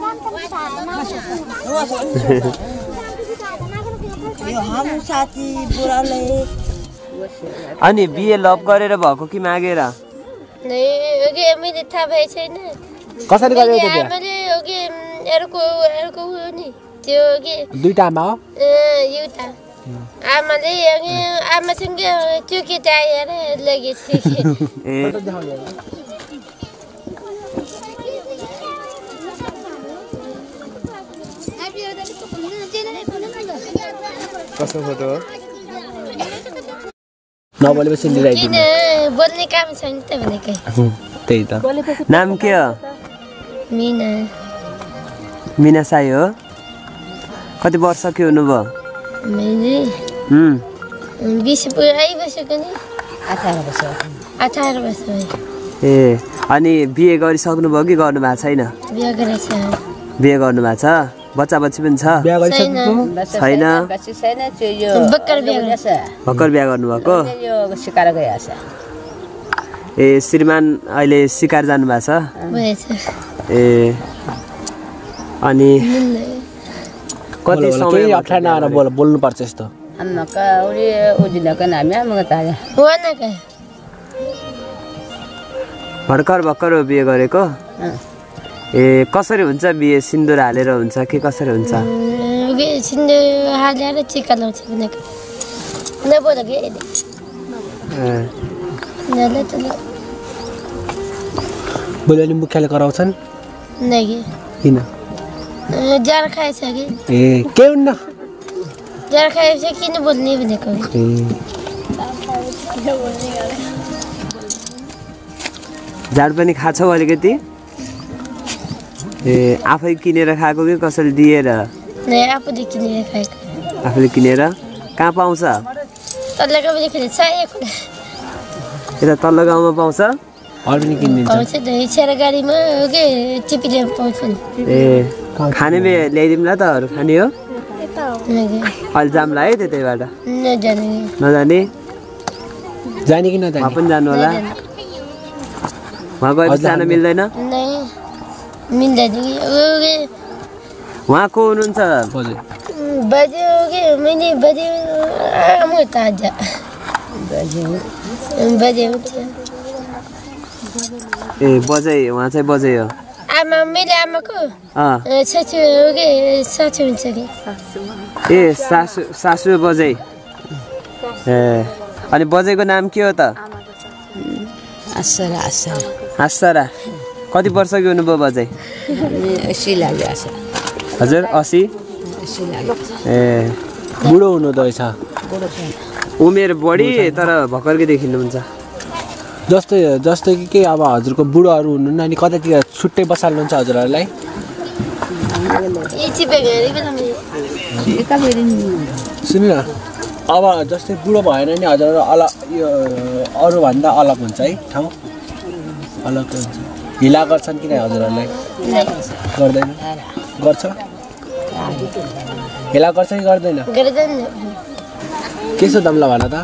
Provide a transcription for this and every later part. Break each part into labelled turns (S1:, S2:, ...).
S1: अनि BA love गरेर भएको कि मागेर
S2: मैले थाहा भए छैन
S3: कसरी गर्यो त्यो बिहे
S2: मैले अर्को नि त्यो
S3: दुईटा आमा हो
S2: एउटा आमाले आमासँग त्यो केटा आएर लगेछ
S3: कस्तो फोटो हो नबोलेपछि लिइराइदिनु
S2: किन बोल्ने काम छैन त भनेकै
S3: त्यही त
S1: नाम के हो
S2: मिना
S1: मिना साई हो कति वर्ष के हुनुभयो
S2: मैले 20 पुरै बसेको नि 18 वर्ष
S1: ए अनि बिए गरिसक्नु भयो कि गर्नु भएको छैन
S2: बिहे गरेछ
S1: बिहे गर्नु भएको छ बच्चा बच्ची पनि छ
S3: बिहे गरिसक्नु
S1: छैन भर्खर बिहे गर्नुभएको
S4: सिकार गएछ
S1: ए श्रीमान अहिले सिकार जानु भएको छ ए अनि कति समय
S3: अप्ठ्यारो नआएर बोल्नु पर्छ यस्तो
S4: अम्माका उरी उजिनको नाम आमाको ताया
S2: वनका
S1: भर्खर बिहे गरेको ए कसरी हुन्छ बिहे सिन्दुर हालेर हुन्छ के कसरी हुन्छ
S2: सिन्दुर हालेर टिका लाउँछ भनेको नबोल के
S3: बोले मुखियाले कराउँछन्
S2: नहीं
S3: किन
S2: जार खाएछ कि
S3: ए के हुन्न
S2: जार खाएछ किन बोल्ने भनेको
S1: झाड पनि खाछौ अलिकति ए आफै किनेर खाएको कि कसैले दिएर
S2: नै आफूले किनेर खाएको
S1: आफूले किनेर कहाँ पाउँछ
S2: तल्लो गाउँमा किनेछ
S1: यता तल्लो गाउँमा पाउँछ
S3: अरू पनि किनिदिन्छ
S2: पाउँछ त छेरा गाडीमा के टिपीले पाउँछ नि
S1: ए खाने ल्याइदिउँला त अरू खाने हो अहिले जाम्ला है त्यतैबाट नजाने
S3: जाने कि नजाने
S1: पनि जानु होला वहाँ गएपछि जान मिल्दैन
S2: मिल्दैन
S1: उहाँ को हुनुहुन्छ
S2: बजे मैले बजे म ताजा बजे
S1: ए बजै उहाँ चाहिँ बजै हो
S2: आमा मैले आमाको सासू हुन्छ कि
S1: ए सासू बजै ए अनि बजैको नाम के हो त आसरा कति वर्षको हुनुभयो बजै
S4: 80 लाग्यो
S1: हजुर 80 ए
S3: बुढो हुनु त छ
S1: उमेर बढी तर भर्खरकै देखिनुहुन्छ
S3: जस्तै कि अब हजुरको बुढोहरू हुनुहुन्न अनि कतातिर छुट्टै बसाल्नुहुन्छ हजुरहरूलाई सुन्नु न अब जस्तै बुढो भएन नि हजुरहरू अलग यो अरूभन्दा अलग हुन्छ है ठाउँ अलग हुन्छ हिला गर्छन् किन हजुरहरूलाई गर्दैन गर्छ हिला गर्छ कि गर्दैन के छ दम्ला भन त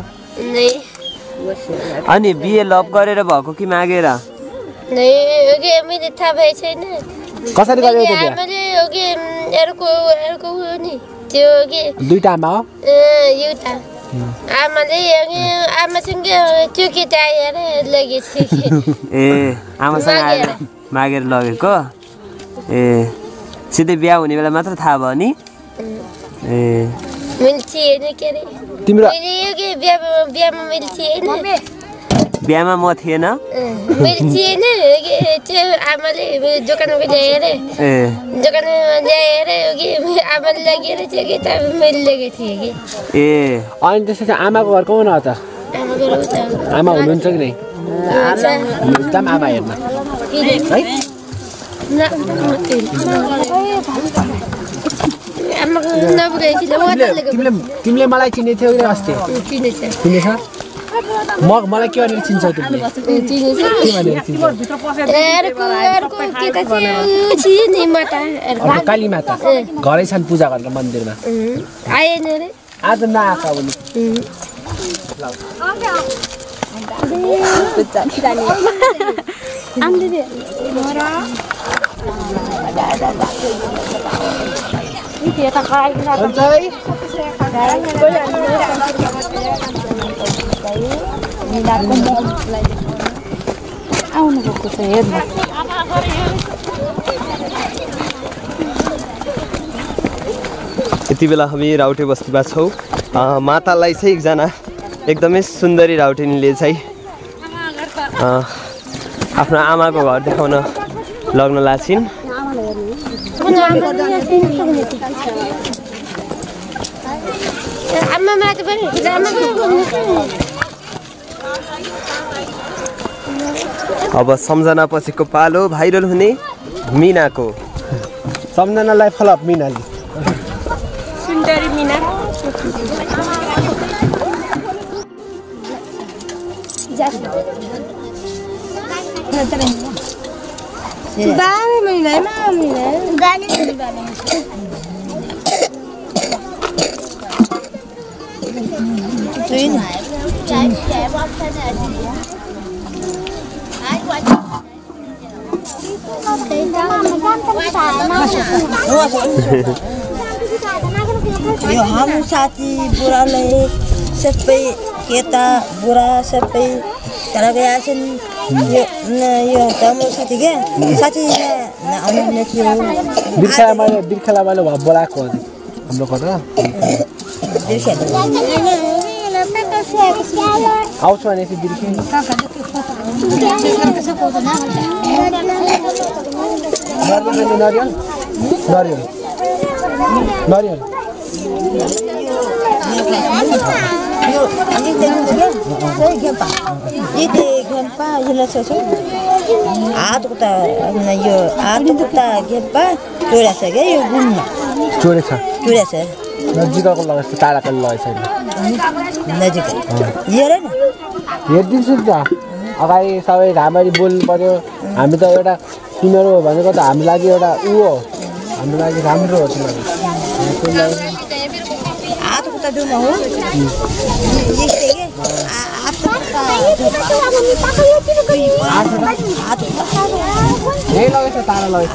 S1: अनि बिए लभ गरेर भएको कि मागेर
S2: मैले थाहा भए छैन
S3: कसरी गर्यो त्यो बिहे
S2: मैले अर्को नि त्यो
S3: दुईटा आमा हो
S2: एउटा आमाले आमासँग त्यो केटा आएर लगेछ
S1: ए आमासँग आएर मागेर लगेको ए सिधै बिहा हुने बेला मात्र थाहा भयो नि ए
S2: मैले थिएन के अरे
S3: तिम्रो
S2: बिहामा मैले थिएन
S1: बिहामा म थिएन
S2: मैले थिएन त्यो आमाले दोकानमा ल्याएर दोकानमा ल्याएर आमाले लगेर त्यो केटा मैले लगेको थिएँ कि
S3: ए अनि त्यसपछि आमाको घर कहाँ न त आमा हुनुहुन्छ कि नै आमा हेर्न है तिमीले मलाई चिनेको थियौ कि अस्ति चिनेछ मलाई के भनेर चिन्छौ तिमीले काली माता घरै छन् पूजा गरेर मन्दिरमा
S2: आएन रे
S3: आज नआएको भने
S1: यति बेला हामी राउटे बस्तीमा छौँ मातालाई चाहिँ एकजना एकदमै सुन्दरी राउटेनीले चाहिँ आफ्नो आमाको घर देखाउन लग्न लाग्छिन् अब सम्झना पछिको पालो भाइरल हुने मिनाको
S3: सम्झनालाई फलअप मिनाले
S2: सुन्दरी मिना बारे महिना गाने
S5: यो हाम्रो साथी बुढालाई सबै केटा बुढा सबै घर गएका छन् यो हाम्रो साथी क्या साथी आउनु थियो
S3: बिर्खेलामाले बोलाएको हाम्रो घर आउँछ भनेपछि बिर्खे नरियल नरियल नरियल
S5: हात खुट्टा घेप्पा चोरेछ क्या यो गुणमा
S3: चोरेछ नजिकको लगाएछ टाढाको लगाएछ
S5: नजिक हेरेन
S3: हेरिदिन्छु नि त अगाडि सबै राम्ररी बोल्नु पर्यो हामी त एउटा तिनीहरू भनेको त हाम्रो लागि एउटा ऊ हो हाम्रो लागि राम्रो हो तिनीहरू
S5: हात खुट्टा डुमा हो
S3: यही लगाएछ टाढा लगाएछ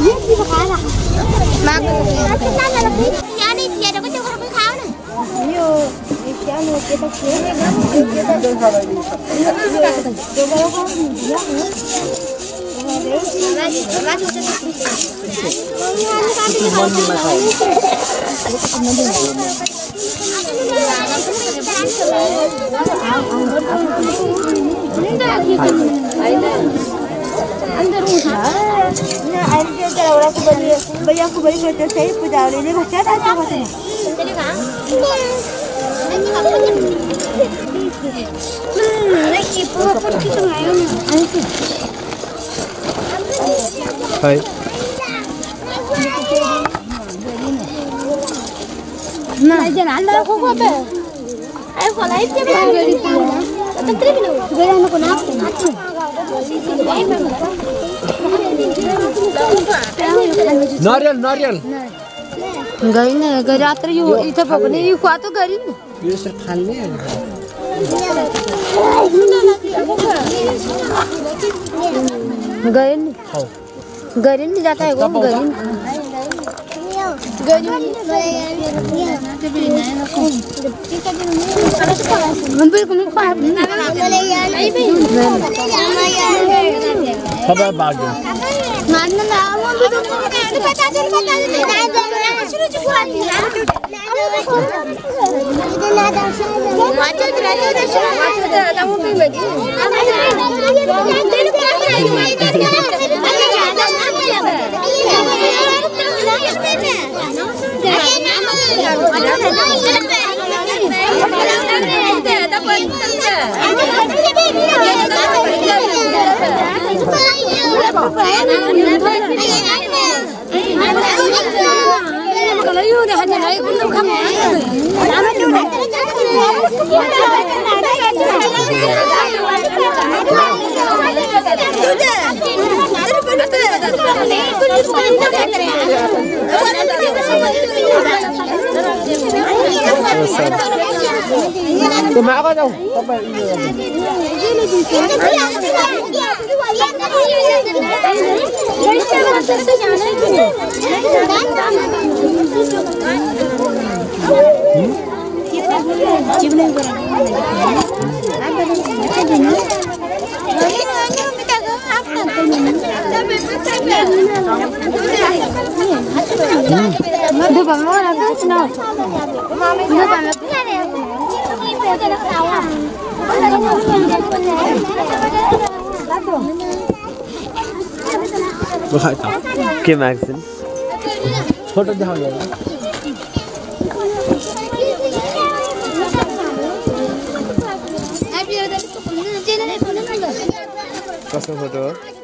S3: नरियल नरियल
S2: गइन रात्र यो इथे पकने यो खातो गरिन
S3: यो यसरी फाल्ने
S2: गरिन गरिन जाता है वो गरिन
S3: खाए त
S1: के माग्छन्
S3: छोटो देखाउनु
S1: कसको फोटो हो